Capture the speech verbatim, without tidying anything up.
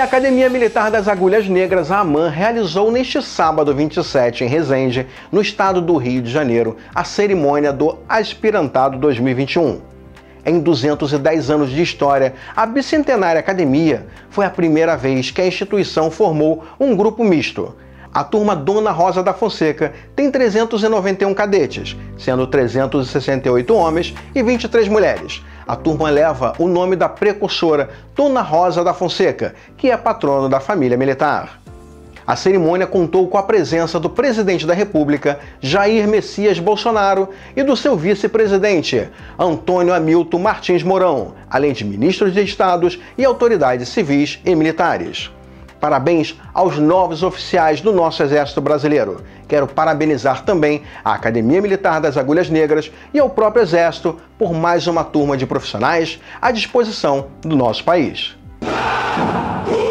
a Academia Militar das Agulhas Negras, a AMAN, realizou neste sábado vinte e sete, em Resende, no estado do Rio de Janeiro, a cerimônia do Aspirantado dois mil e vinte e um. Em duzentos e dez anos de história, a bicentenária academia foi a primeira vez que a instituição formou um grupo misto. A turma Dona Rosa da Fonseca tem trezentos e noventa e um cadetes, sendo trezentos e sessenta e oito homens e vinte e três mulheres. A turma leva o nome da precursora Dona Rosa da Fonseca, que é patrono da família militar. A cerimônia contou com a presença do presidente da República, Jair Messias Bolsonaro, e do seu vice-presidente, Antônio Hamilton Martins Mourão, além de ministros de estados e autoridades civis e militares. Parabéns aos novos oficiais do nosso Exército Brasileiro. Quero parabenizar também a Academia Militar das Agulhas Negras e ao próprio Exército por mais uma turma de profissionais à disposição do nosso país.